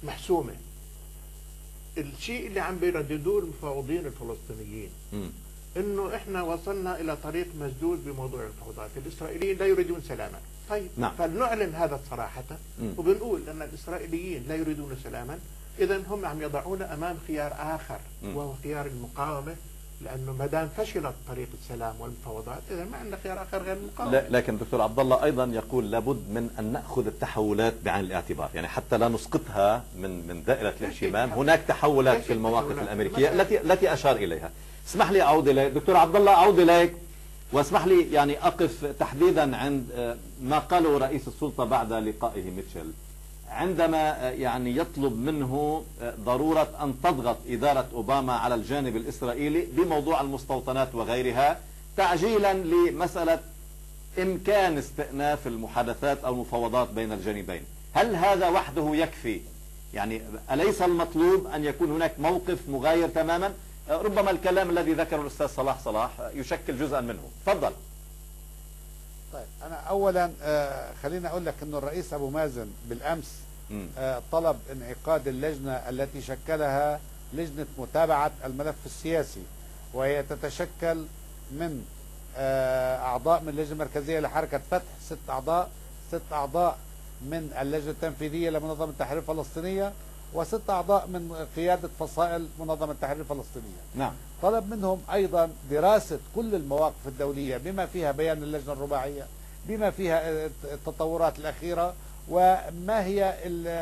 محسومة. الشيء اللي عم بيرددوه المفاوضين الفلسطينيين انه احنا وصلنا الى طريق مسدود بموضوع المفاوضات، الاسرائيليين لا يريدون سلاما. طيب نعم. فلنعلن هذا صراحة وبنقول ان الاسرائيليين لا يريدون سلاما، اذا هم عم يضعون امام خيار اخر وهو خيار المقاومة، لانه ما دام فشلت طريق السلام والمفاوضات اذا ما عندنا خيار اخر غير المقاومة. لكن دكتور عبد الله ايضا يقول لابد من ان ناخذ التحولات بعين الاعتبار، يعني حتى لا نسقطها من دائرة الاهتمام. هناك تحولات في المواقف الامريكية التي اشار اليها. اسمح لي اعود اليك دكتور عبد الله، اعود اليك واسمح لي يعني اقف تحديدا عند ما قاله رئيس السلطة بعد لقائه ميتشل، عندما يعني يطلب منه ضرورة أن تضغط إدارة أوباما على الجانب الإسرائيلي بموضوع المستوطنات وغيرها، تعجيلا لمسألة إمكان استئناف المحادثات أو المفاوضات بين الجانبين. هل هذا وحده يكفي؟ يعني أليس المطلوب أن يكون هناك موقف مغاير تماما؟ ربما الكلام الذي ذكره الأستاذ صلاح يشكل جزءا منه. تفضل. طيب أنا أولا خليني أقول لك أنه الرئيس أبو مازن بالأمس طلب انعقاد اللجنة التي شكلها لجنة متابعة الملف السياسي، وهي تتشكل من أعضاء من اللجنة المركزية لحركة فتح 6 أعضاء من اللجنة التنفيذية لمنظمة التحرير الفلسطينية، و6 أعضاء من قيادة فصائل منظمة التحرير الفلسطينية. نعم. طلب منهم أيضا دراسة كل المواقف الدولية بما فيها بيان اللجنة الرباعية، بما فيها التطورات الأخيرة، وما هي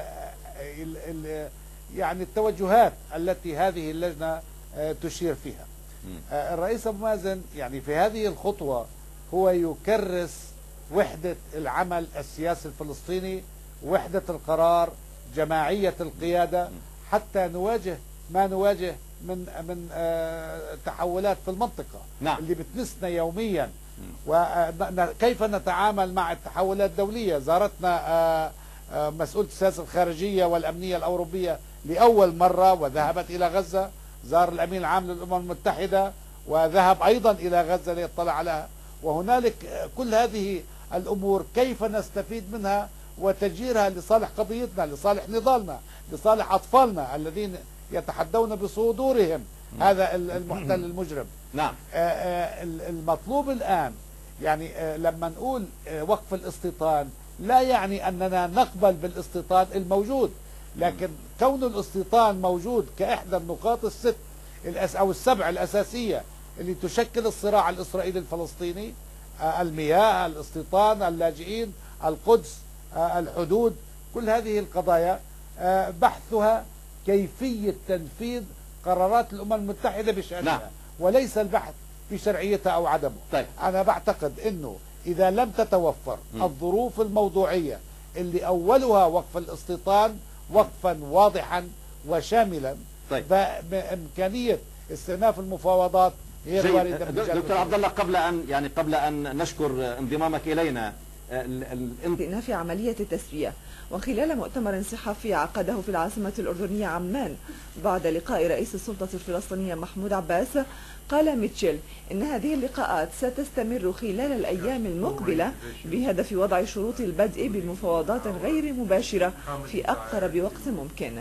يعني التوجهات التي هذه اللجنة تشير فيها. الرئيس أبو مازن يعني في هذه الخطوة هو يكرس وحدة العمل السياسي الفلسطيني، وحدة القرار، جماعية القيادة، حتى نواجه ما نواجه من تحولات في المنطقة. نعم. اللي بتمسنا يوميا، وكيف نتعامل مع التحولات الدولية. زارتنا مسؤولة السياسة الخارجية والأمنية الأوروبية لأول مرة وذهبت إلى غزة، زار الأمين العام للأمم المتحدة وذهب أيضا إلى غزة ليطلع عليها. وهنالك كل هذه الأمور كيف نستفيد منها وتجيرها لصالح قضيتنا، لصالح نضالنا، لصالح أطفالنا الذين يتحدون بصدورهم هذا المحتل المجرم. نعم. المطلوب الآن يعني لما نقول وقف الاستيطان لا يعني أننا نقبل بالاستيطان الموجود، لكن كون الاستيطان موجود كإحدى النقاط الست أو السبع الأساسية اللي تشكل الصراع الإسرائيلي الفلسطيني، المياه، الاستيطان، اللاجئين، القدس، الحدود، كل هذه القضايا بحثها كيفية تنفيذ قرارات الأمم المتحدة بشأنها. نعم. وليس البحث في شرعيتها أو عدمه. طيب. أنا بعتقد أنه إذا لم تتوفر الظروف الموضوعية اللي أولها وقف الاستيطان وقفا واضحا وشاملا، طيب. بإمكانية استئناف المفاوضات غير واردة. دكتور عبد الله، قبل أن نشكر انضمامك إلينا، في عملية التسوية، وخلال مؤتمر صحفي عقده في العاصمة الأردنية عمان بعد لقاء رئيس السلطة الفلسطينية محمود عباس، قال ميتشل إن هذه اللقاءات ستستمر خلال الأيام المقبلة بهدف وضع شروط البدء بمفاوضات غير مباشرة في أقرب وقت ممكن.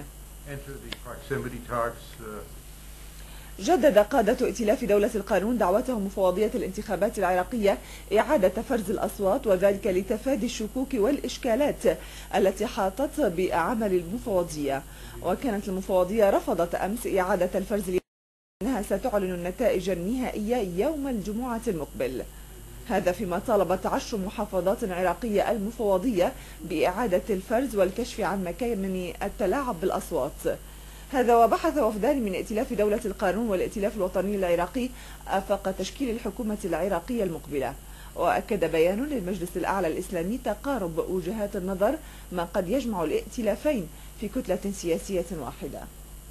جدد قادة ائتلاف دولة القانون دعوتهم مفوضية الانتخابات العراقية إعادة فرز الأصوات، وذلك لتفادي الشكوك والإشكالات التي حاطت بعمل المفوضية. وكانت المفوضية رفضت أمس إعادة الفرز لأنها ستعلن النتائج النهائية يوم الجمعة المقبل. هذا فيما طالبت 10 محافظات عراقية المفوضية بإعادة الفرز والكشف عن مكان التلاعب بالأصوات. هذا وبحث وفدان من ائتلاف دولة القانون والائتلاف الوطني العراقي آفاق تشكيل الحكومة العراقية المقبلة. وأكد بيان للمجلس الأعلى الإسلامي تقارب وجهات النظر ما قد يجمع الائتلافين في كتلة سياسية واحدة.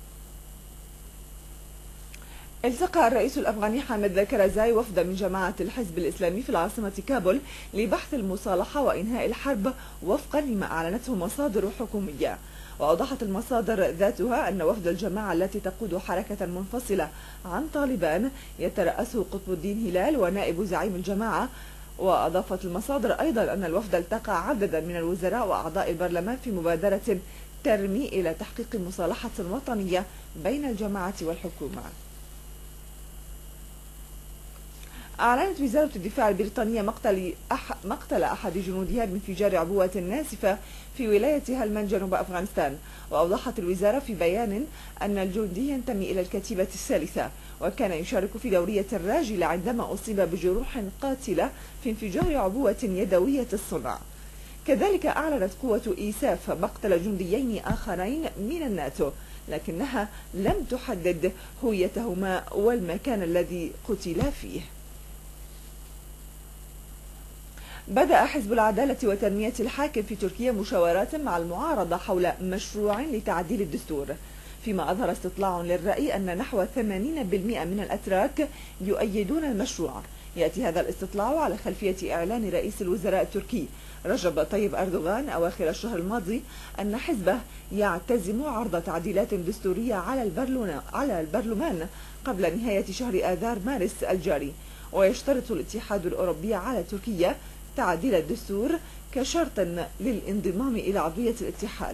التقى الرئيس الأفغاني حامد كرزاي وفد من جماعة الحزب الإسلامي في العاصمة كابول لبحث المصالحة وإنهاء الحرب وفقا لما أعلنته مصادر حكومية. وأوضحت المصادر ذاتها أن وفد الجماعة التي تقود حركة منفصلة عن طالبان يترأسه قطب الدين هلال ونائب زعيم الجماعة. وأضافت المصادر أيضا أن الوفد التقى عددا من الوزراء وأعضاء البرلمان في مبادرة ترمي إلى تحقيق مصالحة وطنية بين الجماعة والحكومة. أعلنت وزارة الدفاع البريطانية مقتل أحد جنودها بانفجار عبوة ناسفة في ولاية هلمند جنوب أفغانستان. وأوضحت الوزارة في بيان أن الجندي ينتمي إلى الكتيبة الثالثة، وكان يشارك في دورية الراجلة عندما أصيب بجروح قاتلة في انفجار عبوة يدوية الصنع. كذلك أعلنت قوة إيساف مقتل جنديين آخرين من الناتو، لكنها لم تحدد هويتهما والمكان الذي قتلا فيه. بدأ حزب العدالة وتنمية الحاكم في تركيا مشاورات مع المعارضة حول مشروع لتعديل الدستور، فيما أظهر استطلاع للرأي أن نحو 80% من الأتراك يؤيدون المشروع. يأتي هذا الاستطلاع على خلفية إعلان رئيس الوزراء التركي رجب طيب أردوغان أواخر الشهر الماضي أن حزبه يعتزم عرض تعديلات دستورية على البرلمان قبل نهاية شهر آذار مارس الجاري. ويشترط الاتحاد الأوروبي على تركيا تعديل الدستور كشرط للانضمام إلى عضوية الاتحاد.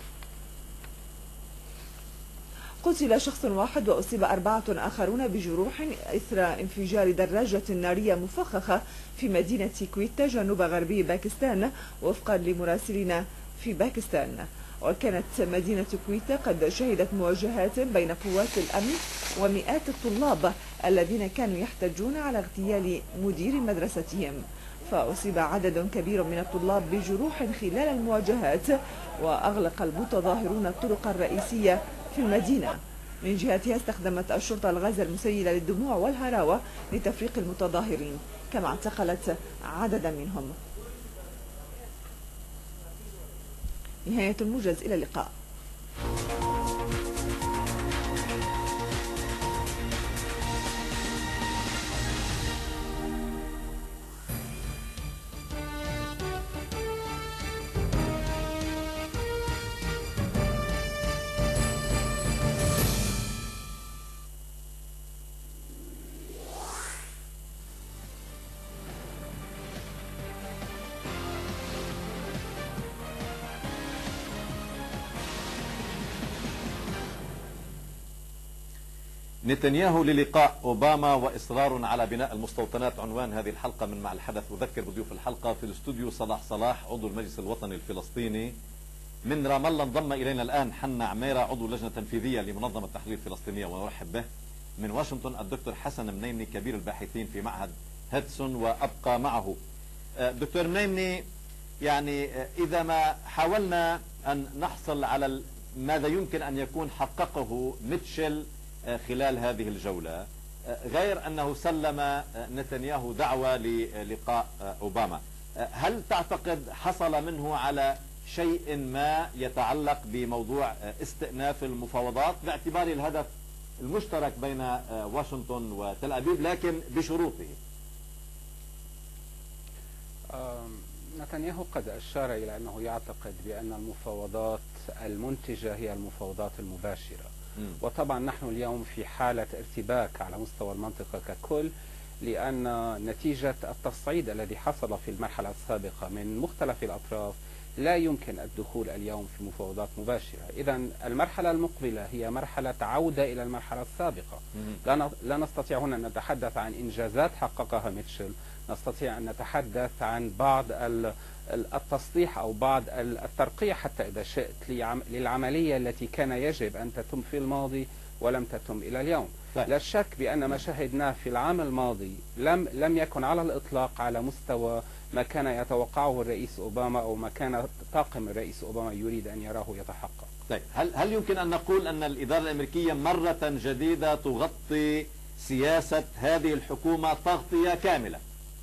قتل شخص واحد وأصيب 4 آخرون بجروح إثر انفجار دراجة نارية مفخخة في مدينة كويتا جنوب غربي باكستان، وفقا لمراسلين في باكستان. وكانت مدينة كويتا قد شهدت مواجهات بين قوات الأمن ومئات الطلاب الذين كانوا يحتجون على اغتيال مدير مدرستهم، فأصيب عدد كبير من الطلاب بجروح خلال المواجهات، وأغلق المتظاهرون الطرق الرئيسية في المدينة. من جهتها استخدمت الشرطة الغاز المسيل للدموع والهراوة لتفريق المتظاهرين، كما اعتقلت عددا منهم. نهاية الموجز، إلى اللقاء. نتنياهو للقاء أوباما وإصرار على بناء المستوطنات، عنوان هذه الحلقة من مع الحدث. أذكر بضيوف الحلقة في الاستوديو صلاح عضو المجلس الوطني الفلسطيني. من رام الله انضم إلينا الآن حنا عميرة عضو اللجنة التنفيذية لمنظمة التحرير الفلسطينية ونرحب به. من واشنطن الدكتور حسن منيمني كبير الباحثين في معهد هيدسون وأبقى معه. دكتور منيمني، يعني إذا ما حاولنا أن نحصل على ماذا يمكن أن يكون حققه ميتشل خلال هذه الجولة، غير أنه سلم نتنياهو دعوة للقاء أوباما، هل تعتقد حصل منه على شيء ما يتعلق بموضوع استئناف المفاوضات باعتبار الهدف المشترك بين واشنطن وتل أبيب لكن بشروطه؟ نتنياهو قد أشار إلى أنه يعتقد بأن المفاوضات المنتجة هي المفاوضات المباشرة، وطبعا نحن اليوم في حالة ارتباك على مستوى المنطقة ككل، لأن نتيجة التصعيد الذي حصل في المرحلة السابقة من مختلف الأطراف لا يمكن الدخول اليوم في مفاوضات مباشرة. إذا المرحلة المقبلة هي مرحلة عودة إلى المرحلة السابقة. لا نستطيع هنا أن نتحدث عن إنجازات حققها ميتشل، نستطيع أن نتحدث عن بعض التصليح أو بعض الترقية حتى إذا شئت للعملية التي كان يجب أن تتم في الماضي ولم تتم إلى اليوم. لا شك بأن ما شاهدناه في العام الماضي لم يكن على الإطلاق على مستوى ما كان يتوقعه الرئيس أوباما أو ما كان طاقم الرئيس أوباما يريد أن يراه يتحقق. طيب، هل يمكن أن نقول أن الإدارة الأمريكية مرة جديدة تغطي سياسة هذه الحكومة تغطية كاملة؟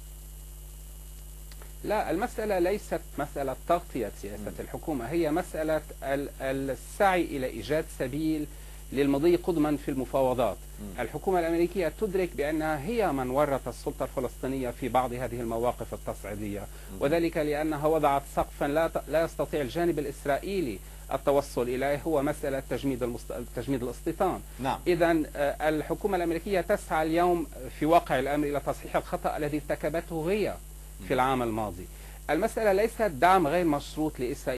لا، المسألة ليست مسألة تغطية سياسة الحكومة، هي مسألة السعي إلى إيجاد سبيل للمضي قدما في المفاوضات. الحكومة الأمريكية تدرك بأنها هي من ورط السلطة الفلسطينية في بعض هذه المواقف التصعيدية، وذلك لأنها وضعت سقفا لا يستطيع الجانب الإسرائيلي التوصل إليه، هو مسألة تجميد الاستيطان. نعم. إذا الحكومة الأمريكية تسعى اليوم في واقع الأمر إلى تصحيح الخطأ الذي ارتكبته هي في العام الماضي. المسألة ليست دعم غير مشروط لإسرائيل